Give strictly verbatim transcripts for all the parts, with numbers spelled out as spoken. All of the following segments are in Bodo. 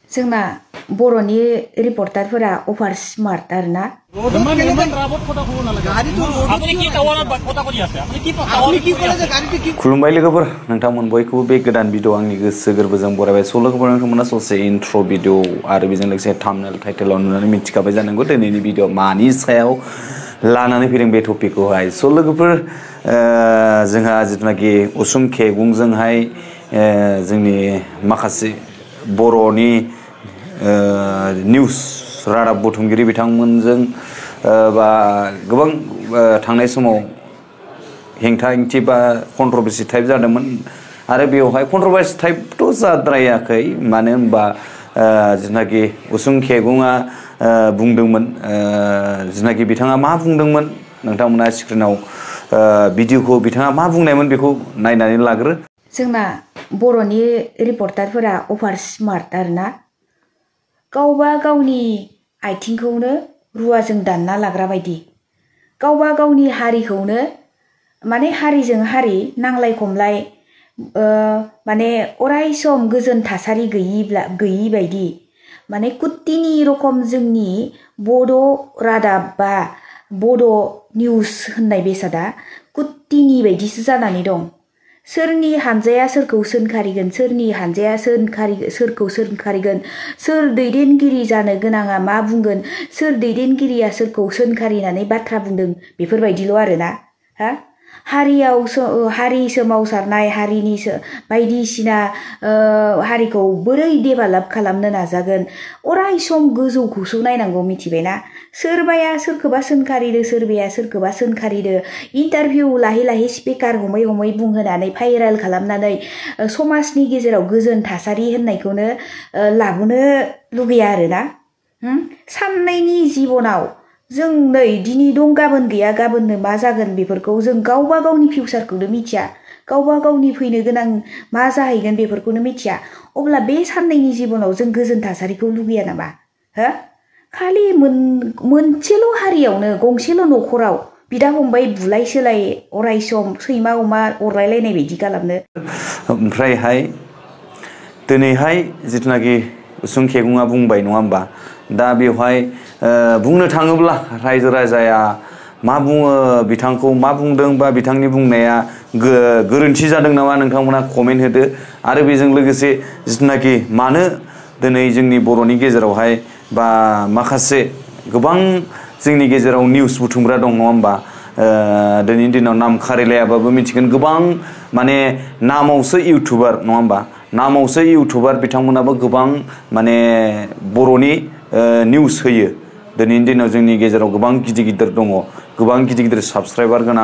जोंना बर'नि रिपर्टारफोरा अभार स्मार्ट आरोना खुलुमबाय लोगोफोर नोंथांमोन बयखौबो बे गोदान भिडिअ आंनि गोसो गोरबोजों बरायबाय स' लोगोफोर नोंथांमोना ससे इन्ट्र भिडिअ आरो बेजों लोगोसे थाम्बनेल टाइटेलाव नुनानै मिथिखाबाय जानांगौ दिनैनि भिडिअ मानि सायाव लानानै फैदों बे टपिकखौहाय स' लोगोफोर जोंहा जिथुनाखि उसुं खेगुंजोंहाय जोंनि माखासे बर'नि निउस रादाब बुथुमगिरि बिथांमोनजों बा गोबां थांनाय समाव हेंथा हेंथि बा कन्ट्रभार्सि टाइप जादोंमोन आरो बेवहाय कन्ट्रभार्सि टाइपथ' जाद्रायाखै मानो होनबा जिथुनाखि उसुं खेगुङा बुंदोंमोन जिथुनाखि बिथाङा मा बुंदोंमोन नोंथांमोना स्क्रिनाव भिडिअखौ बिथाङा मा बुंनायमोन बेखौ नायनानै लाग्रो जोंना बर'नि रिपर्टारफोरा अभार स्मार्ट आरोना गावबा गावनि आथिंखौनो रुवाजों दानना लाग्रा बायदि गावबा गावनि हारिखौनो माने हारिजों हारि नांलाय खमलाय माने अराय सम गोजोन थासारि गैयिब्ला गैयि बायदि माने कुत्तिनि रखम जोंनि बड' रादाब बा बड' निउस होननाय बेसादा कुत्तिनि बायदिसो जानानै दं सोरनि हानजाया सोरखौ सोंखारिगोन सोरनि हानजाया सोंखारि सोरखौ सोंखारिगोन सोर दैदेनगिरि जानो गोनाङा मा बुंगोन सोर दैदेनगिरिया सोरखौ सोंखारिनानै बाथ्रा बुंदों बेफोरबायदिल' आरोना हा हारियाव हारि सोमावसारनाय हारिनि बायदिसिना हारिखौ बोरै डेभेलप खालामनो नाजागोन अराय सम गोजौखौसो नायनांगौ मिथिबायना सोरबाया सोरखौबा सोंखारिदो सोरबाया सोरखौबा सोंखारिदो इन्टारभिउ लाहै लाहै स्पिकार हमै हमै बुंहोनानै भाइरेल खालामनानै समाजनि गेजेराव गोजोन थासारि होननायखौनो लाबोनो लुगैया आरोना साननैनि जिबनाव जों नै दिनै दं गाबोन गैया गाबोननो मा जागोन बेफोरखौ जों गावबा गावनि फिउचारखौनो मिथिया गावबा गावनि फैनो गोनां मा जाहैगोन बेफोरखौनो मिथिया अब्ला बे साननैनि जिबनाव जों गोजोन थासारिखौ लुगैया नामा हो खालि मोनसेल' हारियावनो गंसेल' न'खराव बिदा फंबाय बुलाय सोलाय अराय सम सैमा अमा अरलायलायनाय बायदि खालामनो ओमफ्रायहाय दिनैहाय जिथुनाखि उसुं खेगुङा बुंबाय नङा होमबा दा बेवहाय बुंनो थाङोब्ला रायजो राजाया मा बुङो बिथांखौ मा बुंदों बा बिथांनि बुंनाया गोरोन्थि जादों नामा नोंथांमोना कमेन्ट होदो आरो बेजों लोगोसे जिथुनाखि मानो दिनै जोंनि बर'नि गेजेरावहाय बा माखासे गोबां जोंनि गेजेराव निउस बुथुमग्रा दं नङा होमबा दिनैनि दिनाव नाम खारिलायाबाबो मिथिगोन गोबां माने नामावसो इउटुबार नङा होमबा नामावसो इउटुबार बिथांमोनाबो गोबां माने बर'नि निउस होयो दिनैनि दिनाव जोंनि गेजेराव गोबां गिदिर गिदिर दङ गोबां गिदिर गिदिर साबस्क्राइबार गोनां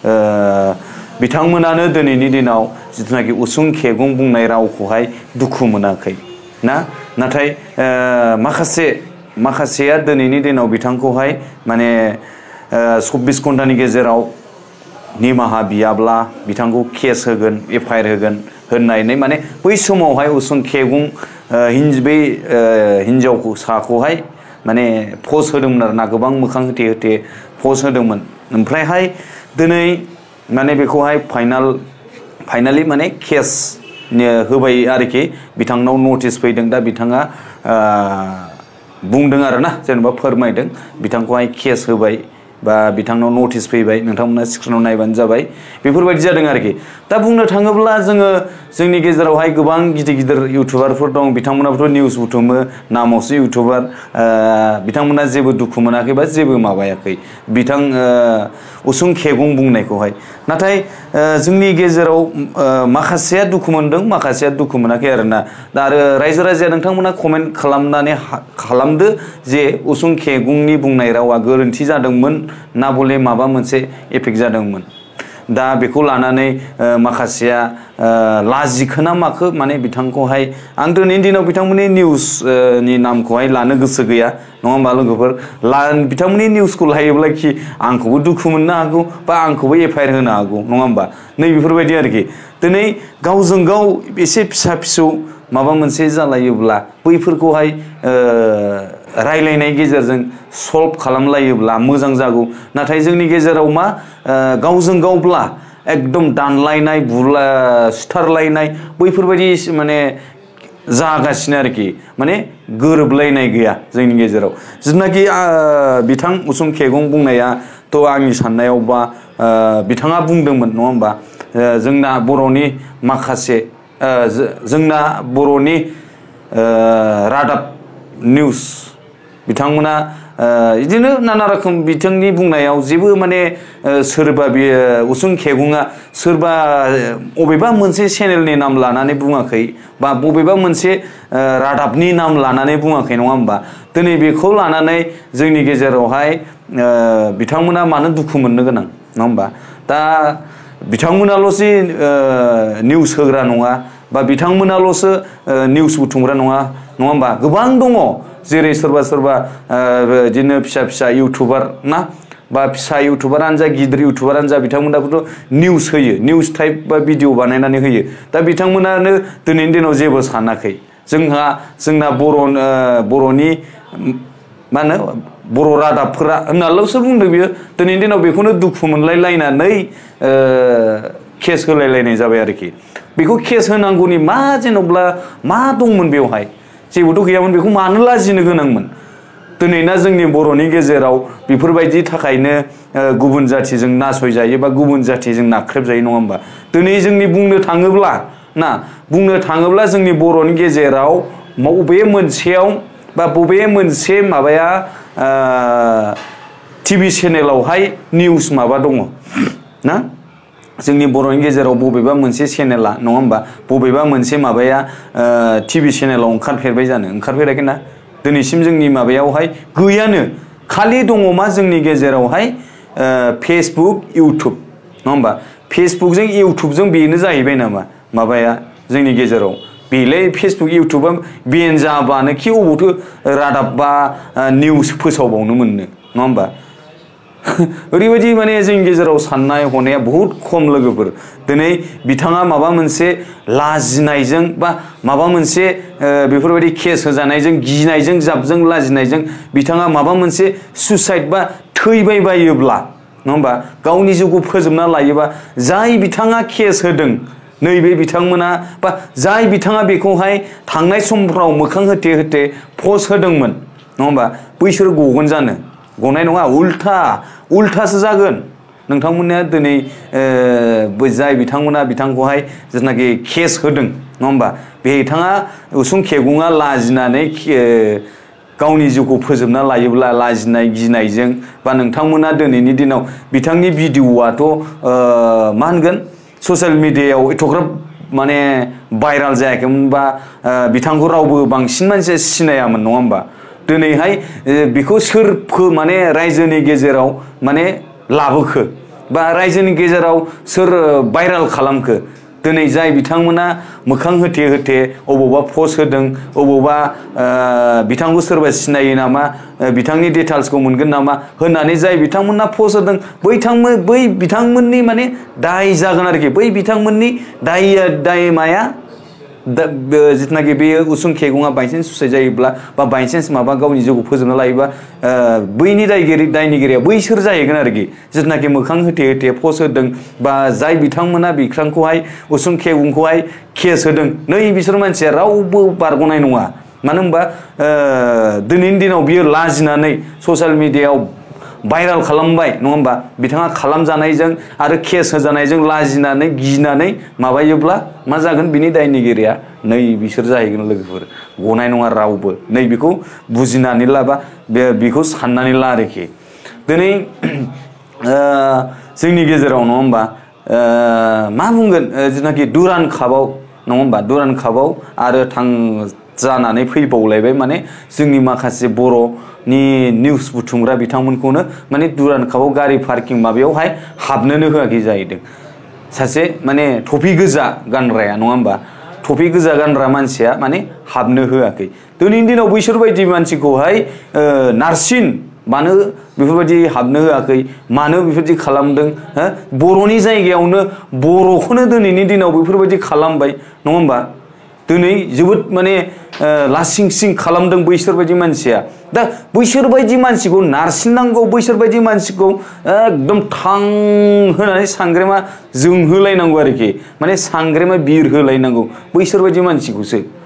बिथांमोनानो दिनैनि दिनाव जिथुनाखि उसुं खेगुं बुंनाय रावखौहाय दुखु मोनाखै ना नाथाय माखासे माखासेया दिनैनि दिनाव बिथांखौहाय माने चब्बिस घन्टानि गेजेराव निमाहा बियाब्ला बिथांखौ केस होगोन एफ आइ आर होगोन होननानै माने बै समावहाय उसुं खेगुं बे हिन्जावखौ साखौहाय माने पस्ट होदोंमोन आरोना गोबां मोखां होथे होथे पस्ट होदोंमोन ओमफ्रायहाय दिनै माने बेखौहाय फाइनाल फाइनालि माने केस होबाय आरोखि बिथांनाव नटिस फैदों दा बिथाङा बुंदों आरोना जेनेबा फोरमायदों बिथांखौहाय केस होबाय बा बिथांनाव नटिस फैबाय नोंथांमोना स्क्रिनाव नायबानो जाबाय बेफोरबायदि जादों आरोखि दा बुंनो थाङोब्ला जोङो जोंनि गेजेरावहाय गोबां गिदिर गिदिर इउटुबारफोर दं बिथांमोनाबोथ' निउस बुथुमो नामावसो इउटुबार बिथांमोना जेबो दुखु मोनाखै बा जेबो माबायाखै बिथां उसुं खेगुं बुंनायखौहाय नाथाय जोंनि गेजेराव माखासेया दुखु मोनदों माखासेया दुखु मोनाखै आरोना दा आरो रायजो राजाया नोंथांमोना कमेन्ट खालामनानै खालामदो जे उसुं खेगुंनि बुंनाय रावा गोरोन्थि जादोंमोन ना बले माबा मोनसे एफेक्ट जादोंमोन दा बेखौ लानानै माखासेया लाजिखोना माखो माने बिथांखौहाय आं दिनैनि दिनाव बिथांमोननि निउसनि नामखौहाय लानो गोसो गैया नङा होमबा लोगोफोर बिथांमोननि निउसखौ लायोब्ला कि आंखौबो दुखु मोननो हागौ बा आंखौबो एफ आइ आर होनो हागौ नङा होमबा नै बेफोरबायदि आरोखि दिनै गावजों गाव एसे फिसा फिसौ माबा मोनसे जालायोब्ला बैफोरखौहाय रायलायनाय गेजेरजों सल्भ खालामलायोब्ला मोजां जागौ नाथाय जोंनि गेजेराव मा गावजों गावब्ला एकदम दानलायनाय बुला सुथारलायनाय बैफोरबायदि माने जागासिनो आरोखि माने गोरोबलायनाय गैया जोंनि गेजेराव जिनाखि बिथां उसुं खgung बुंनाया थ' आंनि साननायाव बा बिथाङा बुंदोंमोन नङा होमबा जोंना बर'नि माखासे जोंना बर'नि रादाब निउस बिथांमोना बिदिनो नाना रोखोम बिथांनि बुंनायाव जेबो माने सोरबा बे उसुं खगुङा सोरबा बबेबा मोनसे चेनेलनि नाम लानानै बुङाखै बा बबेबा मोनसे रादाबनि नाम लानानै बुङाखै नङा होमबा दिनै बेखौ लानानै जोंनि गेजेरावहाय बिथांमोना मानो दुखु मोननो गोनां नङा होमबा दा बिथांमोनाल'सो निउस होग्रा नङा बा बिथांमोनाल'सो निउस बुथुमग्रा नङा नङा होमबा गोबां दङ जेरै सोरबा सोरबा बिदिनो फिसा फिसा इउटुबार ना बा फिसा इउटुबारानो जा गिदिर इउटुबारानो जा बिथांमोनाबोथ' निउस होयो निउस टाइप बा भिडिअ बानायनानै होयो दा बिथांमोनानो दिनैनि दिनाव जेबो सानाखै जोंहा जोंना बर' बर'नि मा होनो बर' रादाबफोरा होननाल'सो बुंदों बियो दिनैनि दिनाव बेखौनो दुखु मोनलायलायनानै केस होलायलायनाय जाबाय आरोखि बेखौ केस होनांगौनि मा जेन'ब्ला मा दंमोन बेवहाय जेबोथ' गैयामोन बेखौ मानो लाजिनो गोनांमोन दिनैना जोंनि बर'नि गेजेराव बेफोरबायदि थाखायनो गुबुन जाथिजों नासयजायो बा गुबुन जाथिजों नाख्रेबजायो नङा होमबा दिनै जोंनि बुंनो थाङोब्ला ना बुंनो थाङोब्ला जोंनि बर'नि गेजेराव बबे मोनसेयाव बा बबे मोनसे माबाया टिभि चेनेलावहाय निउस माबा दङ ना जोंनि बर'नि गेजेराव बबेबा मोनसे चेनेला नङा होमबा बबेबा मोनसे माबाया टिभि चेनेलाव ओंखारफेरबाय जानो ओंखारफेराखै ना दिनैसिम जोंनि माबायावहाय गैयानो खालि दङ मा जोंनि गेजेरावहाय फेसबुक इउटुब नङा होमबा फेसबुकजों इउटुबजों बेनो जाहैबाय नामा माबाया जोंनि गेजेराव बेलाय फेसबुक इउटुबा बेन जाबानो खि अबावथो रादाब बा निउस फोसावबावनो मोननो नङा होमबा ओरैबायदि माने जोंनि गेजेराव साननाय हनाया बहुत खम लोगोफोर दिनै बिथाङा माबा मोनसे लाजिनायजों बा माबा मोनसे बेफोरबायदि केस होजानायजों गिनायजों जाबजों लाजिनायजों बिथाङा माबा मोनसे सुसाइड बा थैबाय बायोब्ला नङा होमबा गावनि जिउखौ फोजोबना लायोबा जाय बिथाङा केस होदों नैबे बिथांमोना बा जाय बिथाङा बेखौहाय थांनाय समफ्राव मोखां होथे होथे पस्ट होदोंमोन नङा होमबा बैसोर गगोन जानो गनाय नङा उल्था उल्थासो जागोन नोंथांमोना दिनै जाय बिथांमोना बिथांखौहाय जेनाखि केस होदों नङा होमबा बिथाङा उसुं खगुङा लाजिनानै गावनि जिउखौ फोजोबना लायोब्ला लाजिनाय गिनायजों बा नोंथांमोना दिनैनि दिनाव बिथांनि भिडिअ'आथ' मा होनगोन ससियेल मिडियायाव एथ'ग्राब माने भाइराल जायाखैमोन बा बिथांखौ रावबो बांसिन मानसिया सिनायामोन नङा होमबा दिनैहाय बेखौ सोर माने रायजोनि गेजेराव माने लाबोखो बा रायजोनि गेजेराव सोर भाइराल खालामखो दिनै जाय बिथांमोना मोखां होथे होथे अबावबा पस्ट होदों अबावबा बिथांखौ सोरबा सिनायो नामा बिथांनि डिटेल्सखौ मोनगोन नामा होननानै जाय बिथांमोना पस्ट होदों बैथांमोन बै बिथांमोननि माने दाय जागोन आरोखि बै बिथांमोननि दायया दायमाया जिथुनाखि बे उसुं खगुङा बायसान्स सुसाइड जायोब्ला बा बायसान्स माबा गावनि जिउखौ फोजोबना लायोबा बैनि दायगिरि दायनिगिरिया बैसोर जाहैगोन आरोखि जिथुनाखि मोखां होथे होथे पस्ट होदों बा जाय बिथांमोना बिथांखौहाय उसुं खगुंखौहाय केस होदों नै बिसोर मानसिया रावबो बारग'नाय नङा मानो होनबा दिनैनि दिनाव बियो लाजिनानै ससियेल मिडियायाव भाइराल खालामबाय नङा होमबा बिथाङा खालामजानायजों आरो केस होजानायजों लाजिनानै गिनानै माबायोब्ला मा जागोन बिनि दायनिगिरिया नै बिसोर जाहैगोन लोगोफोर गनाय नङा रावबो नै बेखौ बुजिनानै लाबा बे बेखौ साननानै ला आरोखि दिनै जोंनि गेजेराव नङा होमबा मा बुंगोन जेनाखि दुरान कापआव नङा होमबा दुरान कापआव आरो थां जानानै फैबावलायबाय माने जोंनि माखासे बर'नि निउस बुथुमग्रा बिथांमोनखौनो माने दुरान कापआव गारि पार्किं माबायावहाय हाबनोनो होआखै जाहैदों सासे माने टफि गोजा गानग्राया नङा होमबा टफि गोजा गानग्रा मानसिया माने हाबनो होआखै दिनैनि दिनाव बैसोरबायदि मानसिखौहाय नारसिन मानो बेफोरबायदि हाबनो होआखै मानो बेफोरबायदि खालामदों बर'नि जायगायावनो बर'खौनो दिनैनि दिनाव बेफोरबायदि खालामबाय नङा होमबा दिनै जोबोद माने लासिं सिं खालामदों बैसोरबायदि मानसिया दा बैसोरबायदि मानसिखौ नारसिननांगौ बैसोरबायदि मानसिखौ एकदम थां होनानै सांग्रेमा जोंहोलायनांगौ आरोखि माने सांग्रेमा बिर होलायनांगौ बैसोरबायदि मानसिखौसो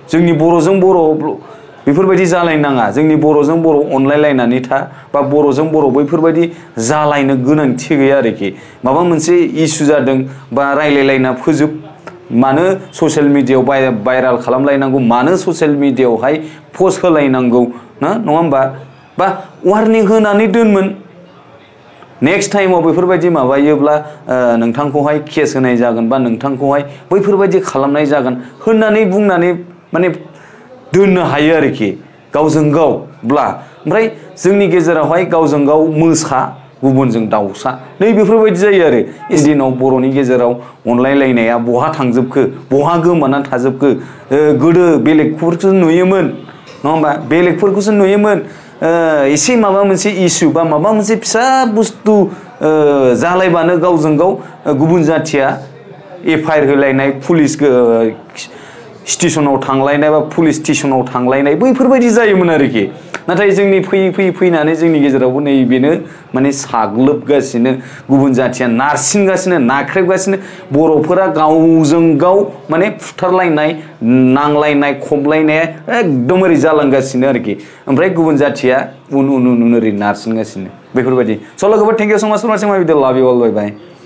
जोंनि बर'जों बर' बेफोरबायदि जालायनाङा जोंनि बर'जों बर' अनलायलायनानै था बा बर'जों बर' बैफोरबायदि जालायनो गोनांथि गैया आरोखि माबा मोनसे इसु जादों बा रायलायलायना फोजोब मानो ससियेल मिडियायाव भाइराल खालामलायनांगौ मानो ससियेल मिडियायावहाय पस्ट होलायनांगौ ना नङा होमबा बा वार्निं होनानै दोनमोन नेक्स्ट टाइमाव बेफोरबायदि माबायोब्ला नोंथांखौहाय केस होनाय जागोन बा नोंथांखौहाय बैफोरबायदि खालामनाय जागोन होननानै बुंनानै माने दोननो हायो आरोखि गावजों गावब्ला ओमफ्राय जोंनि गेजेरावहाय गावजों गाव मोसा गुबुनजों दाउसा नै बेफोरबायदि जायो आरो दिनाव बर'नि गेजेराव अनलायलायनाया बहा थांजोबखो बहा गोमानानै थाजोबखो गोदो बेलेगफोरखौसो नुयोमोन नङा होमबा बेलेगफोरखौसो नुयोमोन एसे माबा मोनसे इसु बा माबा मोनसे फिसा बुस्थु जालायबानो गावजों गाव गुबुन जाथिया एफ आइ आर होलायनाय पुलिस स्टेशनाव थांलायनाय बा पुलिस स्टेशनाव थांलायनाय बैफोरबायदि जायोमोन आरोखि नाथाय जोंनि फैयै फैयै फैनानै जोंनि गेजेरावबो नैबेनो माने साग्लोबगासिनो गुबुन जाथिया नारसिनगासिनो नाख्रेबगासिनो बर'फोरा गावजों गाव माने फुथारलायनाय नांलायनाय खमलायनाया एकदम ओरै जालांगासिनो आरोखि ओमफ्राय गुबुन जाथिया उन उन उन ओरै नारसिनगासिनो बेफोरबायदि स' लोगोफोर थेंक इउ स' माच फर वाचिं माय भिडिअ लाभ इउ अल बाय बाय